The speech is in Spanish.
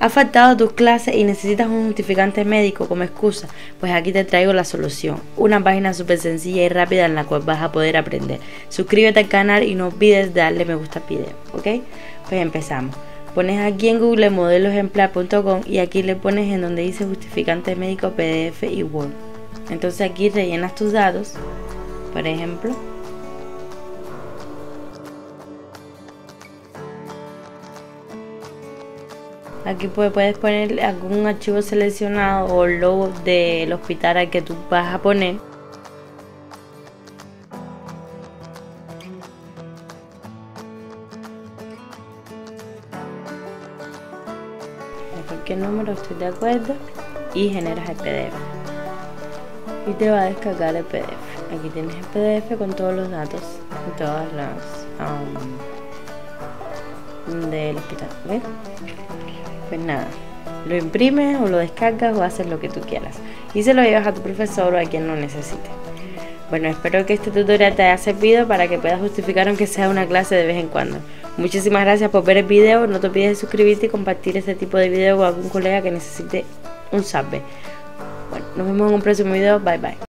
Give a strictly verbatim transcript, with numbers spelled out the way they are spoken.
¿Has faltado a tus clases y necesitas un justificante médico como excusa? Pues aquí te traigo la solución. Una página súper sencilla y rápida en la cual vas a poder aprender. Suscríbete al canal y no olvides darle me gusta al video, ¿ok? Pues empezamos. Pones aquí en Google modelo ejemplar punto com y aquí le pones en donde dice justificante médico P D F y Word. Entonces aquí rellenas tus datos, por ejemplo. Aquí puedes poner algún archivo seleccionado o el logo del hospital al que tú vas a poner. De cualquier número, estoy de acuerdo. Y generas el P D F. Y te va a descargar el P D F. Aquí tienes el P D F con todos los datos y todas las um, del hospital, ¿ves? Pues nada, lo imprimes o lo descargas o haces lo que tú quieras y se lo llevas a tu profesor o a quien lo necesite. Bueno, espero que este tutorial te haya servido para que puedas justificar aunque sea una clase de vez en cuando. Muchísimas gracias por ver el video, no te olvides de suscribirte y compartir este tipo de video con algún colega que necesite un saber. Bueno, nos vemos en un próximo video, bye bye.